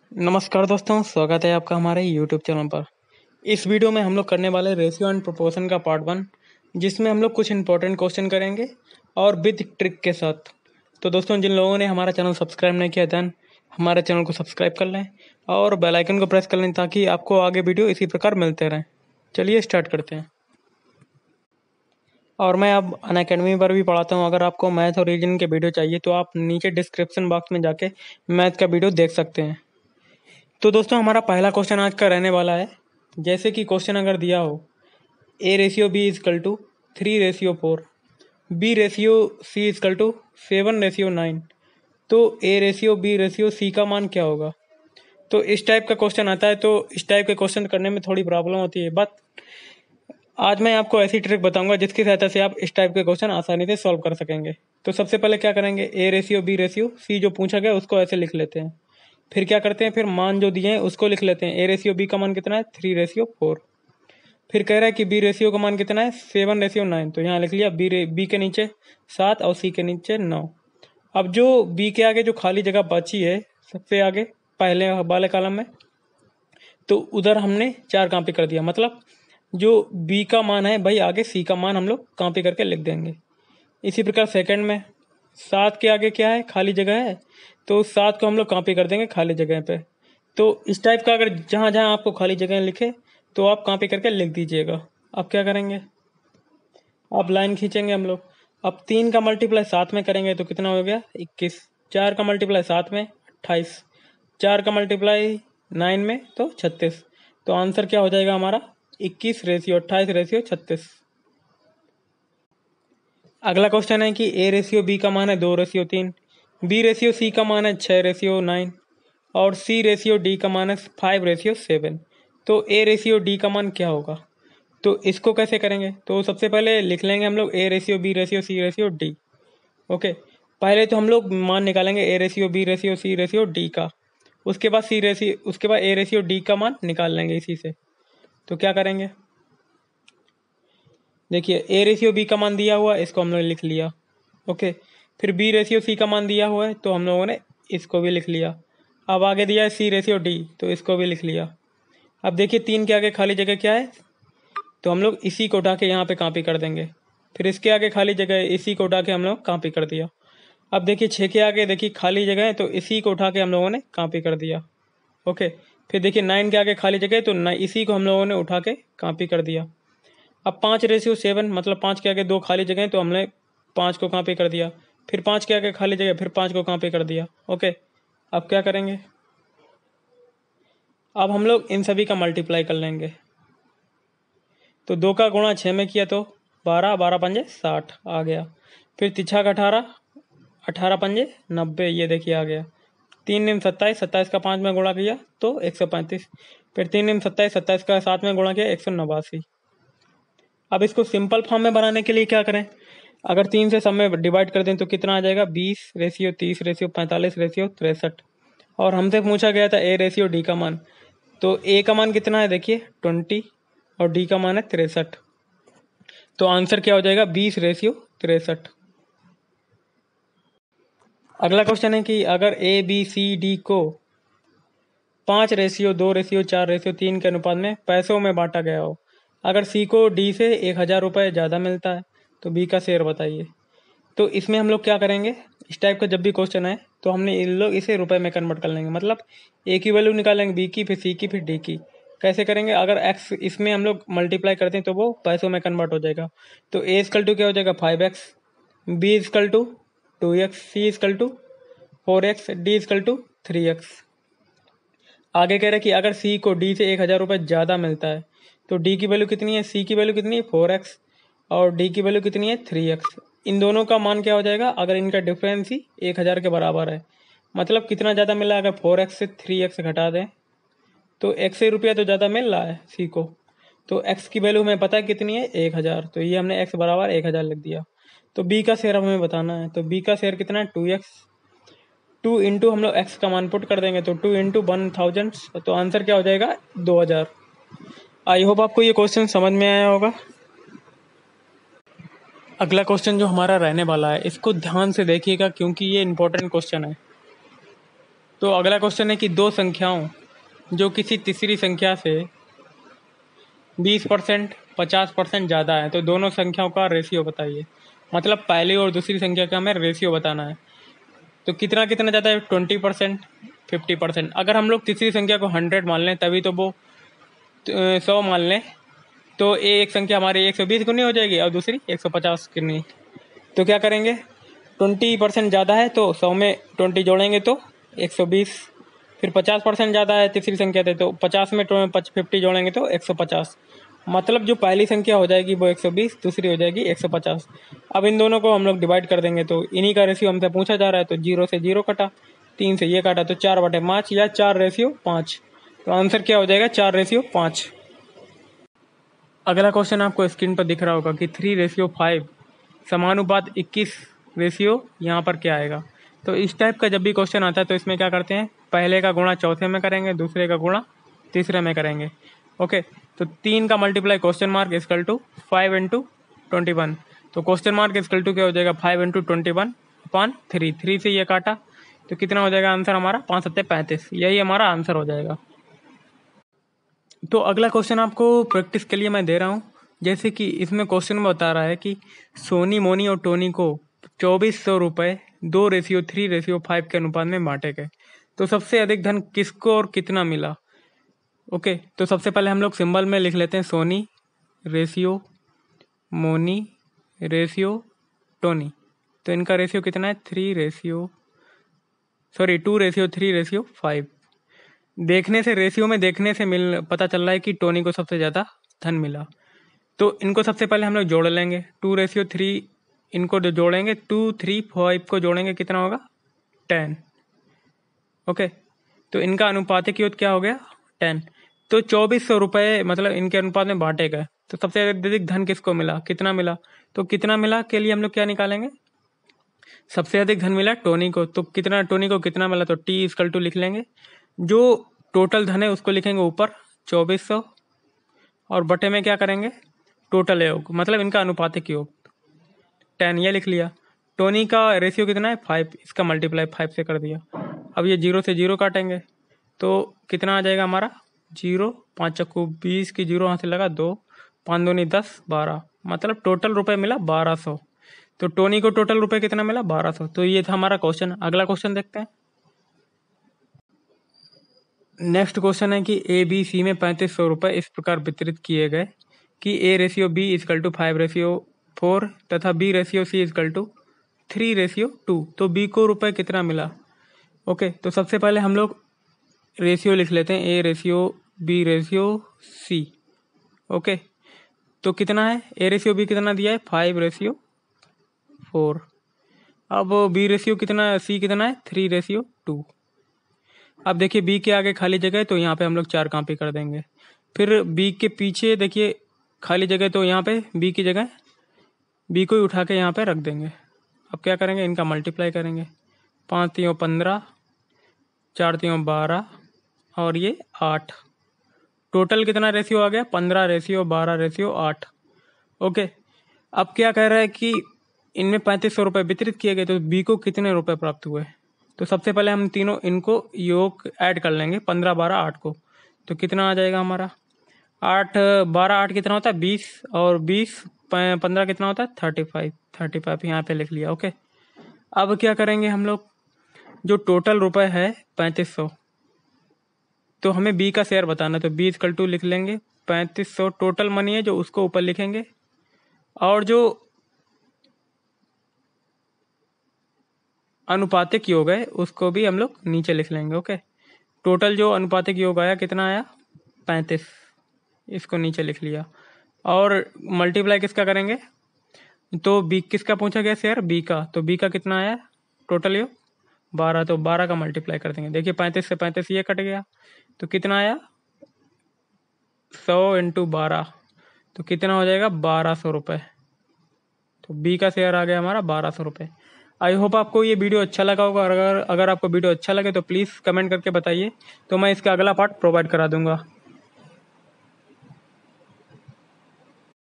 नमस्कार दोस्तों, स्वागत है आपका हमारे YouTube चैनल पर। इस वीडियो में हम लोग करने वाले रेशियो एंड प्रोपोर्शन का पार्ट 1, जिसमें हम लोग कुछ इंपॉर्टेंट क्वेश्चन करेंगे और विद ट्रिक के साथ। तो दोस्तों, जिन लोगों ने हमारा चैनल सब्सक्राइब नहीं किया देन हमारे चैनल को सब्सक्राइब कर लें और बेल आइकन को प्रेस कर लें ताकि आपको आगे वीडियो इसी प्रकार मिलते रहें। चलिए स्टार्ट करते हैं। और मैं अब अनअकैडमी पर भी पढ़ाता हूँ। अगर आपको मैथ और रीजनिंग के वीडियो चाहिए तो आप नीचे डिस्क्रिप्शन बॉक्स में जाके मैथ का वीडियो देख सकते हैं। तो दोस्तों, हमारा पहला क्वेश्चन आज का रहने वाला है, जैसे कि क्वेश्चन अगर दिया हो A/B = 3/4, B/C = 7/9, तो A/B/C का मान क्या होगा। तो इस टाइप का क्वेश्चन आता है, तो इस टाइप के क्वेश्चन करने में थोड़ी प्रॉब्लम होती है, बट आज मैं आपको ऐसी ट्रिक बताऊंगा जिसकी सहायता से आप इस टाइप के क्वेश्चन आसानी से सॉल्व कर सकेंगे। तो सबसे पहले क्या करेंगे, A/B/C जो पूछा गया उसको ऐसे लिख लेते हैं। फिर क्या करते हैं, फिर मान जो दिए हैं उसको लिख लेते हैं। A/B का मान कितना है, 3/4। फिर कह रहा है कि B/C का मान कितना है, 7/9, तो यहाँ लिख लिया B के नीचे 7 और C के नीचे 9। अब जो B के आगे जो खाली जगह बची है सबसे आगे पहले वाले कॉलम में, तो उधर हमने 4 कॉपी कर दिया। मतलब जो B का मान है भाई आगे C का मान हम लोग कॉपी करके लिख देंगे। इसी प्रकार सेकंड में 7 के आगे क्या है, खाली जगह है, तो 7 को हम लोग कॉपी कर देंगे खाली जगह पे। तो इस टाइप का अगर जहाँ जहाँ आपको खाली जगह लिखे तो आप कॉपी करके लिख दीजिएगा। अब क्या करेंगे, अब लाइन खींचेंगे हम लोग। अब 3 का मल्टीप्लाई 7 में करेंगे तो कितना हो गया, 21। 4 का मल्टीप्लाई 7 में 28। 4 का मल्टीप्लाई 9 में तो 36। तो आंसर क्या हो जाएगा हमारा, 21/28/36। अगला क्वेश्चन है कि A/B का मान है 2/3, B/C का मान है 6/9 और C/D का मान है 5/7। तो A/D का मान क्या होगा। तो इसको कैसे करेंगे, तो सबसे पहले लिख लेंगे हम लोग A/B/C/D। ओके, पहले तो हम लोग मान निकालेंगे A/B/C/D का, उसके बाद A/D का मान निकाल लेंगे इसी से। तो क्या करेंगे, देखिए A/B का मान दिया हुआ है, इसको हम लोग लिख लिया। ओके, फिर B/C का मान दिया हुआ है तो हम लोगों ने इसको भी लिख लिया। अब आगे दिया है C/D, तो इसको भी लिख लिया। अब देखिए 3 के आगे खाली जगह क्या है, तो हम लोग इसी को उठा के यहाँ पे कॉपी कर देंगे। फिर इसके आगे खाली जगह है, इसी को उठा के हम लोग कॉपी कर दिया। अब देखिए 6 के आगे देखिए खाली जगह है, तो इसी को उठा के हम लोगों ने कॉपी कर दिया। ओके, फिर देखिए 9 के आगे खाली जगह है, तो इसी को हम लोगों ने उठा के कॉपी कर दिया। अब 5/7, मतलब 5 के आगे 2 खाली जगह तो हमने 5 को कॉपी कर दिया। फिर 5 के आगे खाली जगह, फिर 5 को कॉपी कर दिया। ओके, अब क्या करेंगे, अब हम लोग इन सभी का मल्टीप्लाई कर लेंगे। तो 2 का गुणा 6 में किया तो 12, 12 पंजे 60 आ गया। फिर तिछा का 18, 18 पंजे 90, ये देखिए आ गया। 3 निम 27, 27 का 5 में गुणा किया तो 135। फिर 3 निम 27, 27 का 7 में गुणा किया 189। अब इसको सिंपल फॉर्म में बनाने के लिए क्या करें, अगर 3 से सब में डिवाइड कर दें तो कितना आ जाएगा, 20/30/45/63। और हमसे पूछा गया था A/D का मान, तो A का मान कितना है, देखिए 20 और D का मान है 63। तो आंसर क्या हो जाएगा, 20/63। अगला क्वेश्चन है कि अगर ABCD को 5/2/4/3 के अनुपात में पैसों में बांटा गया हो, अगर C को D से 1000 रुपये ज़्यादा मिलता है तो B का शेयर बताइए। तो इसमें हम लोग क्या करेंगे, इस टाइप का जब भी क्वेश्चन है तो हमने इन लोग इसे रुपए में कन्वर्ट कर लेंगे। मतलब A की वैल्यू निकालेंगे, B की, फिर C की, फिर D की। कैसे करेंगे, अगर X इसमें हम लोग मल्टीप्लाई करते हैं तो वो पैसों में कन्वर्ट हो जाएगा। तो A क्या हो जाएगा 5x, B 2x, C 4x, D 3x। आगे कह रहे हैं कि अगर C को D से 1000 रुपये ज़्यादा मिलता है तो D की वैल्यू कितनी है, C की वैल्यू कितनी है 4x और D की वैल्यू कितनी है 3x। इन दोनों का मान क्या हो जाएगा, अगर इनका डिफरेंस ही 1000 के बराबर है, मतलब कितना ज़्यादा मिल रहा है, अगर 4x से 3x घटा दें तो x रुपया तो ज़्यादा मिल रहा है C को, तो x की वैल्यू हमें पता है कितनी है 1000, तो ये हमने x बराबर 1000 लिख दिया। तो B का शेयर हमें बताना है, तो B का शेयर कितना है 2x। 2 इंटू हम लोग x का मान पुट कर देंगे तो 2 इंटू 1000, तो आंसर क्या हो जाएगा 2000। आई होप आपको ये क्वेश्चन समझ में आया होगा। अगला क्वेश्चन जो हमारा रहने वाला है इसको ध्यान से देखिएगा क्योंकि ये इंपॉर्टेंट क्वेश्चन है। तो अगला क्वेश्चन है कि दो संख्याओं जो किसी तीसरी संख्या से 20% 50% ज़्यादा है, तो दोनों संख्याओं का रेशियो बताइए। मतलब पहली और दूसरी संख्या का हमें रेशियो बताना है। तो कितना कितना ज़्यादा है, 20% 50%। अगर हम लोग तीसरी संख्या को 100 मान लें, तभी तो वो 100 मान लें, तो एक संख्या हमारी 120 गुनी हो जाएगी और दूसरी 150 गुनी। तो क्या करेंगे, 20% ज़्यादा है तो 100 में 20 जोड़ेंगे तो 120। फिर 50% ज़्यादा है तीसरी संख्या से, तो 50 में 50 जोड़ेंगे तो 150। मतलब जो पहली संख्या हो जाएगी वो 120, दूसरी हो जाएगी 150। अब इन दोनों को हम लोग डिवाइड कर देंगे, तो इन्हीं का रेशियो हमसे पूछा जा रहा है। तो 0 से 0 कटा, 3 से ये काटा, तो 4/5 या 4:5। तो आंसर क्या हो जाएगा, 4:5। अगला क्वेश्चन आपको स्क्रीन पर दिख रहा होगा कि 3:5 समानुपात 21 रेशियो यहाँ पर क्या आएगा। तो इस टाइप का जब भी क्वेश्चन आता है तो इसमें क्या करते हैं, पहले का गुणा चौथे में करेंगे, दूसरे का गुणा तीसरे में करेंगे। ओके, तो 3 का multiply question mark equal to 5 × 21। तो क्वेश्चन मार्क इक्वल टू क्या हो जाएगा, 5 × 21/3। 3 से ये काटा तो कितना हो जाएगा आंसर हमारा, 5 × 7 = 35। यही हमारा आंसर हो जाएगा। तो अगला क्वेश्चन आपको प्रैक्टिस के लिए मैं दे रहा हूँ। जैसे कि इसमें क्वेश्चन में बता रहा है कि सोनी, मोनी और टोनी को 2400 रुपये 2:3:5 के अनुपात में बांटे गए। तो सबसे अधिक धन किसको और कितना मिला। ओके, तो सबसे पहले हम लोग सिंबल में लिख लेते हैं Sony ratio Moni ratio Tony. तो इनका रेशियो कितना है, 2:3:5। देखने से रेशियो में देखने से पता चल रहा है कि टोनी को सबसे ज़्यादा धन मिला। तो इनको सबसे पहले हम लोग जोड़ लेंगे, 2:3 इनको जो जोड़ेंगे, 2, 3, 5 को जोड़ेंगे कितना होगा, 10। ओके, तो इनका अनुपातिक योग क्या हो गया, 10। तो 2400 रुपये मतलब इनके अनुपात में बांटे गए। तो सबसे अधिक धन किसको मिला, कितना मिला। तो कितना मिला के लिए हम लोग क्या निकालेंगे, सबसे अधिक धन मिला टोनी को। तो कितना, टोनी को कितना मिला, तो T = लिख लेंगे। जो टोटल धन है उसको लिखेंगे ऊपर 2400 और बटे में क्या करेंगे, टोटल योग मतलब इनका अनुपातिक योग 10, ये लिख लिया। टोनी का रेशियो कितना है, 5, इसका मल्टीप्लाई 5 से कर दिया। अब ये 0 से 0 काटेंगे तो कितना आ जाएगा हमारा, 0, 5 × 20 की 0 यहाँ से लगा 2, 5 दूनी 10, 12, मतलब टोटल रुपए मिला 1200। तो टोनी को टोटल रुपए कितना मिला, 1200। तो ये था हमारा क्वेश्चन। अगला क्वेश्चन देखते हैं। नेक्स्ट क्वेश्चन है कि ABC में 3500 रुपये इस प्रकार वितरित किए गए कि A:B = 5:4 तथा B:C = 3:2। तो B को रुपए कितना मिला। ओके, तो सबसे पहले हम लोग रेशियो लिख लेते हैं, A:B:C। ओके, तो कितना है, A:B कितना दिया है, 5:4। अब B: कितना, C कितना है, 3:2। अब देखिए B के आगे खाली जगह है तो यहाँ पे हम लोग 4 कॉपी कर देंगे। फिर B के पीछे देखिए खाली जगह, तो यहाँ पे B की जगह B को ही उठा के यहाँ पे रख देंगे। अब क्या करेंगे, इनका मल्टीप्लाई करेंगे, 5 × 3 = 15, 4 × 3 = 12 और ये 8। टोटल कितना रेशियो आ गया, 15:12:8। ओके, अब क्या कह रहा है कि इनमें 3500 रुपये वितरित किए गए, तो B को कितने रुपए प्राप्त हुए। तो सबसे पहले हम तीनों इनको योग ऐड कर लेंगे, 15, 12, 8 को। तो कितना आ जाएगा हमारा, 8, 12, 8 कितना होता है, 20 और 20, 15 कितना होता है, 35 यहाँ पे लिख लिया। ओके, अब क्या करेंगे हम लोग, जो टोटल रुपए है 3500, तो हमें B का शेयर बताना। तो B = लिख लेंगे 3500, टोटल मनी है जो उसको ऊपर लिखेंगे और जो अनुपातिक योग है उसको भी हम लोग नीचे लिख लेंगे। ओके, टोटल जो अनुपातिक योग आया कितना आया, 35, इसको नीचे लिख लिया। और मल्टीप्लाई किसका करेंगे, तो B किसका पूछा गया शेयर, B का। तो B का कितना आया टोटल योग, 12, तो 12 का मल्टीप्लाई कर देंगे। देखिए 35 से 35 ये कट गया, तो कितना आया, 100 × 12, तो कितना हो जाएगा, 1200 रुपये। तो B का शेयर आ गया हमारा 1200 रुपये। आई होप आपको ये वीडियो अच्छा लगा होगा। अगर आपको वीडियो अच्छा लगे तो प्लीज़ कमेंट करके बताइए, तो मैं इसका अगला पार्ट प्रोवाइड करा दूंगा।